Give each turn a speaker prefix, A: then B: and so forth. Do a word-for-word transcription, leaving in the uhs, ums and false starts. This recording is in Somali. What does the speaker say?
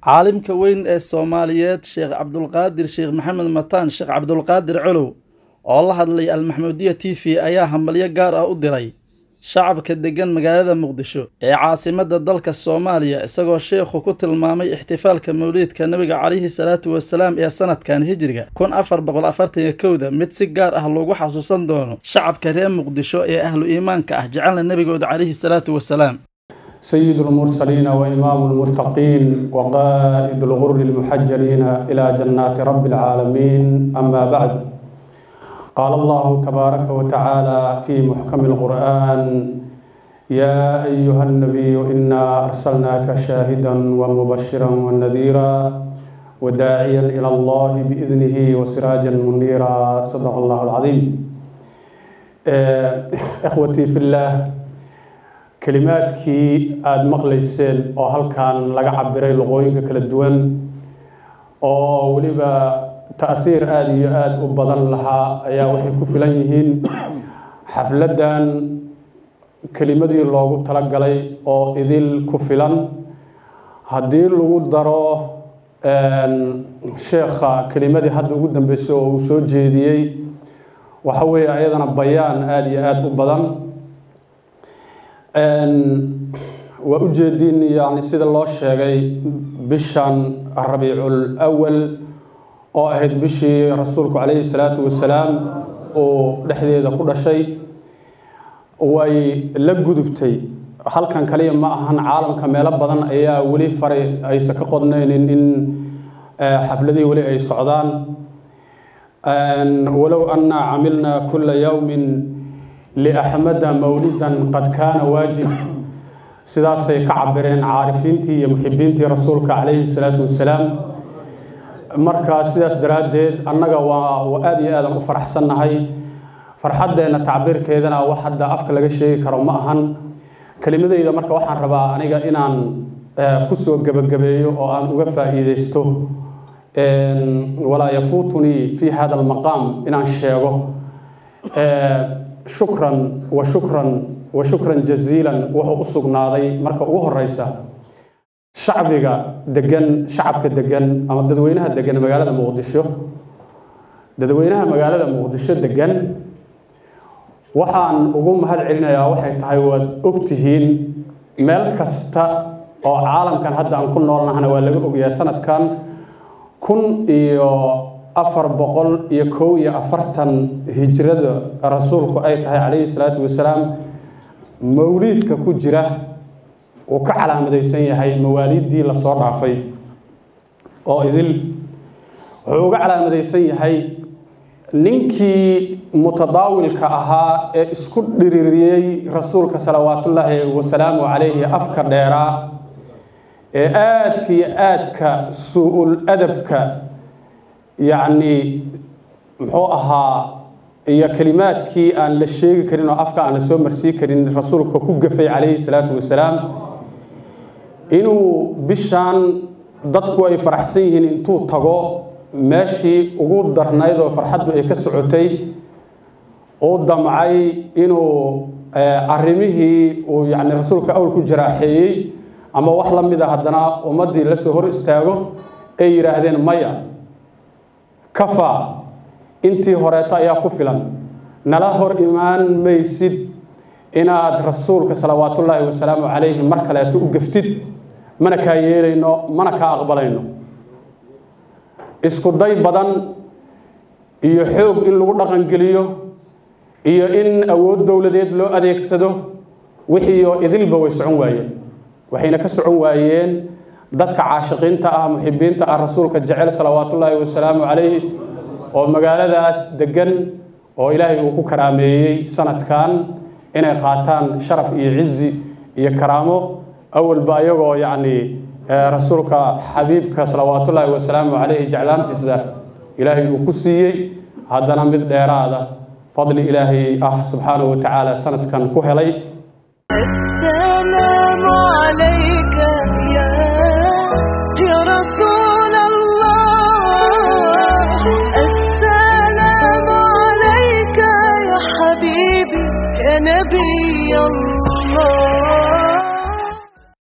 A: caalimka weyn ee Soomaaliyeed Sheekh Cabdulqaadir Sheekh Maxamed Mataan Sheekh Cabdulqaadir Colow oo la hadlay Al-Maxmuudiyya T V ayaa hambalyo gaar ah u diray shacabka degan magaalada Muqdisho ee caasimadda dalka Soomaaliya isagoo sheekhu ku tilmaamay ihtifaalka mawlidka nabiga calayhi salaatu wasalaam ee sanadkan hijriga kun afar boqol afartan iyo kow mid si gaar ah loogu xasuusan doono shacabka reer Muqdisho ee ahlu iimaanka ah jecelna nabigooda calayhi salaatu wasalaam
B: سيد المرسلين وإمام المتقين وقائد الغر المحجلين إلى جنات رب العالمين أما بعد قال الله تبارك وتعالى في محكم القرآن يا أيها النبي إنا أرسلناك شاهدا ومبشرا ونذيرا وداعيا إلى الله بإذنه وسراجا منيرا صدق الله العظيم. إخوتي في الله كلماتكي آد مقليسين أو هل كان لقى عبري لغوينك كلا الدول أو وليبا تأثير آد يآد وبضل لها أيا وحي كفلانيهين حفلدان كلمة اللغو تلقى لي أو إذيل كفلان هديل لغو دارو شيخ كلمة هاد قدام بسو وسو جيديي وحوي أيضا بيان آد يآد وبضل وأجدين يعني سيد الله الشيخي بشان الربيع الأول أو أهد بشي رسولك عليه الصلاة والسلام ودحديد كل شيء ويلقوا دبتي هل كان كليا ما أهان عالم كميلا بدن أيا ولي فري أي سكقضنا إن إن حفلدي ولي أي صعدان ولو أن عملنا كل يوم لأحمد مولدا قد كان واجب سداسي كعبرين عارفينتي محبينتي رسولك عليه الصلاة والسلام مركا سداس دراديد أننا وآدي آدم أفرح سنهاي فرحدنا تعبير كيدنا واحد أفكار لقى شيء كرماهن كلمة إذا مركا واحد ربا أنيقا إنان كسو قبل قبيو أو أن أوفى إيديستو ولا يفوتني في هذا المقام إنان شيغو شكرا وشكرا وشكرا جزيلا وحو أسقناضي مركا ugu horeysa shacbiga degan shacabka degan ama dadweynaha degan magaalada Muqdisho dadweynaha magaalada Muqdisho degan waxaan ugu mahad celinayaa waxay tahay waad ogtihiin meel kasta oo caalamkan hadda aan ku noolnahay waa laga ogyahay sanadkan kun iyo afar boqol iyo kow iyo afartan hijrada rasuulku ay tahay calayhi salaatu wasalaam mawlidka ku jira oo ka calaamadeysan yahay mawaalidii la soo dhaafay oo idil wuxuu uga calaamadeysan yahay ninkii mutadaawilka ahaa ee isku dhiririyay rasuulka salawaatullaahi wasalaamu calayhi afka dheeraa ee aadka iyo aadka su'ul adabka يعني محوها هي كلمات كي أن للشيء كريم أفكار أن سوى مرسي كريم الرسول كوجفي عليه الصلاة والسلام إنه بشان ضدكوا أي فرحسين إنتو تجوا ماشي وجود درنايد وفرحت بكسعتي قدام معي إنه أرميه ويعني الرسول كأول كجراحي أما واحد من ذا هدنا ومدي لسهور استاجو أي رهدين ميا كفى انتي هوريتا يا كفلا نلا هور إيمان ميسد إنا رسولك صلوات الله والسلام عليه مركلا تؤقفتد منكا ييرينو منكا أقبلينو اسكو داي بدن iyo xoog in lagu dhaqan geliyo iyo in awood dawladeed loo adeegsado wixii oo idilba way socon waayeen waxayna ka socon waayeen dadka caashiqiinta ah muhibbinta ah rasuulka jecel salawaatullaahi wasalaamu calayhi oo magaaladaas degan oo ilaahay uu ku karaameeyay sanadkan inay qaataan sharaf iyo cizi iyo karaamo awalba ayagoo yaani rasuulka xabiibka salawaatullaahi wasalaamu calayhi jeclaantiisa ilaahay uu ku siiyay haddana mid dheeraada fadli ilaahay ah subxaanahu wa tacaala sanadkan ku helay.